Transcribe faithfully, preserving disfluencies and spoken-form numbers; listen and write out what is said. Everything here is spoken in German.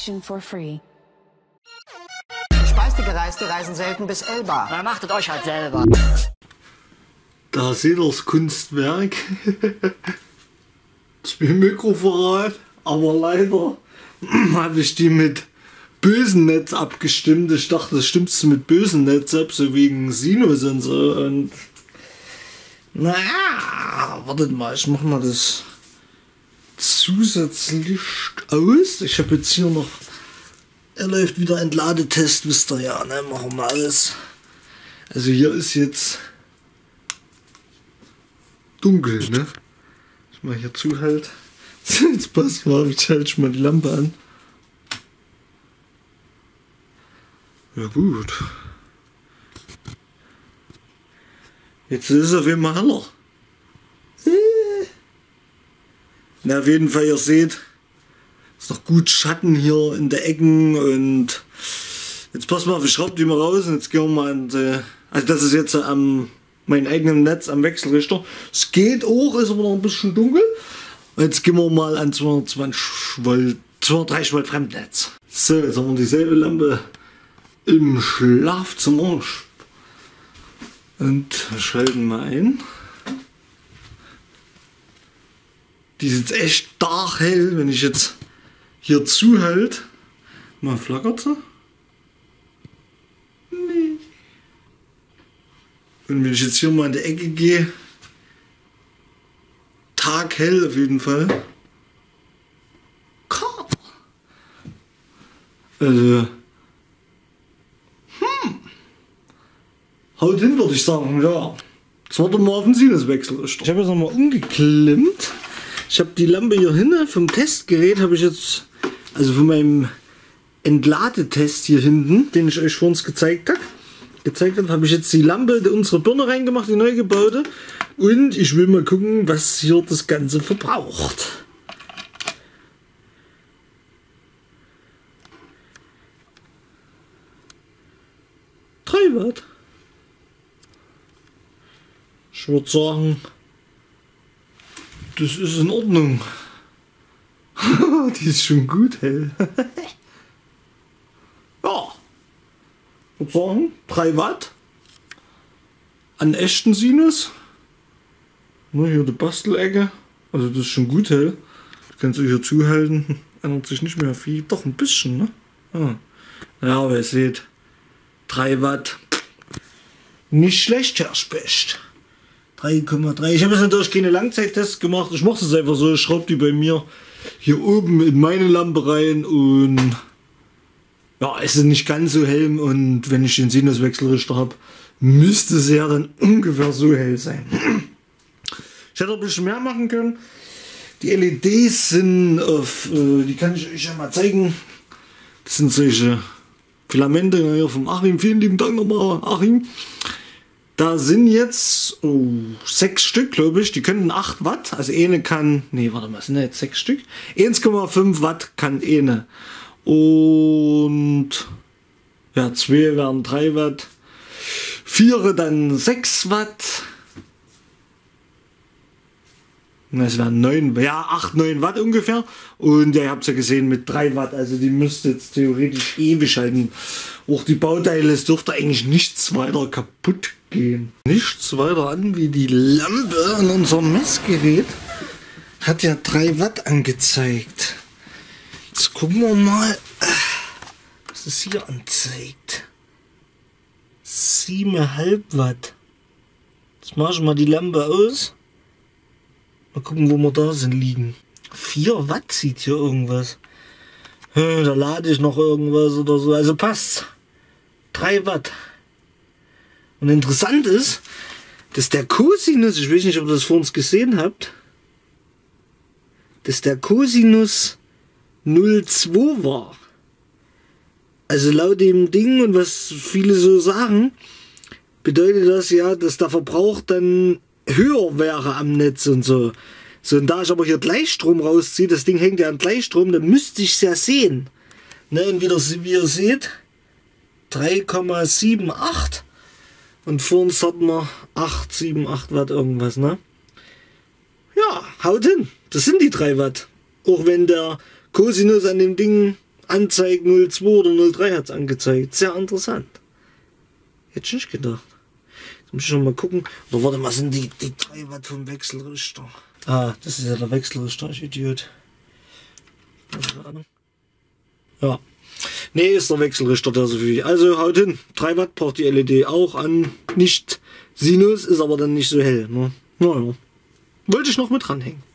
watching for free. Speiste Gereiste reisen selten bis Elba. Na, macht es euch halt selber. Da seht ihr das Kunstwerk. Das ist mein Mikrovorrat, aber leider habe ich die mit Bösennetz abgestimmt. Ich dachte, das stimmst du mit Bösennetz ab, so wegen Sinus und so. Und naja, wartet mal, ich mach mal das Zusatzlicht aus. Ich habe jetzt hier noch, er läuft wieder Entladetest, wisst ihr ja, ne? Machen wir alles. Also hier ist jetzt dunkel, ne? Ich mal hier zu halt. Jetzt passt mal, ich halte mal die Lampe an. Ja gut. Jetzt ist es auf jeden Fall heller. Na, auf jeden Fall, ihr seht, ist noch gut Schatten hier in der Ecken und jetzt passt mal auf, ich schraube die mal raus und jetzt gehen wir mal an die, also das ist jetzt am mein eigenem Netz am Wechselrichter. Es geht auch, ist aber noch ein bisschen dunkel. Und jetzt gehen wir mal an zweihundertzwanzig Volt, zweihundertdreißig Volt Fremdnetz. So, jetzt haben wir dieselbe Lampe im Schlafzimmer. Und schalten mal ein. Die ist jetzt echt stark hell, wenn ich jetzt hier zuhalte. Mal flackert sie. Nee. Und wenn ich jetzt hier mal in die Ecke gehe, taghell auf jeden Fall. Also, hm, haut hin, würde ich sagen, ja. Jetzt warten wir mal auf den Sinuswechsel. Ich habe jetzt nochmal umgeklemmt. Ich habe die Lampe hier hinten vom Testgerät, habe ich jetzt, also von meinem Entladetest hier hinten, den ich euch vor uns gezeigt habe, gezeigt habe, habe ich jetzt die Lampe in unsere Birne reingemacht, die neu gebaute. Und ich will mal gucken, was hier das Ganze verbraucht. drei Watt. Ich würde sagen, das ist in Ordnung. Die ist schon gut hell. Ja. Ich würde sagen, drei Watt. An echten Sinus. Nur hier die Bastelecke. Also das ist schon gut hell. Ich kann es euch hier zuhalten. Ändert sich nicht mehr viel. Doch ein bisschen, ne? Ah. Ja, aber ihr seht, drei Watt. Nicht schlecht, Herr Specht. drei Komma drei. Ich habe jetzt natürlich keine Langzeittests gemacht. Ich mache es einfach so. Ich schraube die bei mir hier oben in meine Lampe rein und ja, es ist nicht ganz so hell. Und wenn ich den Sinuswechselrichter habe, müsste es ja dann ungefähr so hell sein. Ich hätte ein bisschen mehr machen können. Die L E Ds sind auf, äh, die kann ich euch ja mal zeigen. Das sind solche Filamente hier vom Achim. Vielen lieben Dank nochmal, Achim. Da sind jetzt oh, sechs Stück, glaube ich. Die können acht Watt. Also eine kann, nee, warte mal, sind da jetzt sechs Stück? eins Komma fünf Watt kann eine. Und ja, zwei wären drei Watt. Vier dann sechs Watt. Es wären neun, ja, acht, neun Watt ungefähr. Und ja, ihr habt es ja gesehen mit drei Watt. Also die müsste jetzt theoretisch ewig halten. Auch die Bauteile, es dürfte eigentlich nichts weiter kaputt gehen. Nichts weiter an wie die Lampe an unserem Messgerät. Hat ja drei Watt angezeigt. Jetzt gucken wir mal, was es hier anzeigt. sieben Komma fünf Watt. Jetzt mache ich mal die Lampe aus. Mal gucken, wo wir da sind liegen. vier Watt sieht hier irgendwas. Hm, da lade ich noch irgendwas oder so. Also passt. drei Watt. Und interessant ist, dass der Cosinus, ich weiß nicht, ob ihr das vor uns gesehen habt, dass der Cosinus null Komma zwei war. Also laut dem Ding und was viele so sagen, bedeutet das ja, dass der Verbrauch dann höher wäre am Netz und so. So, und da ich aber hier Gleichstrom rausziehe, das Ding hängt ja an Gleichstrom, dann müsste ich es ja sehen. Ne, und wie, das, wie ihr seht, drei Komma sieben acht und vor uns hatten wir acht, sieben, acht Watt irgendwas, ne? Ja, haut hin. Das sind die drei Watt. Auch wenn der Cosinus an dem Ding Anzeigen null zwei oder null drei hat es angezeigt. Sehr interessant. Hätte ich nicht gedacht. Jetzt muss ich schon mal gucken. Oder warte mal, sind die, die drei Watt vom Wechselrichter? Ah, das ist ja der Wechselrichter, ich Idiot. Ja. Nee, ist der Wechselrichter der so viel. Also haut hin. drei Watt braucht die L E D auch an. Nicht Sinus, ist aber dann nicht so hell. Ne? Naja. Wollte ich noch mit dranhängen.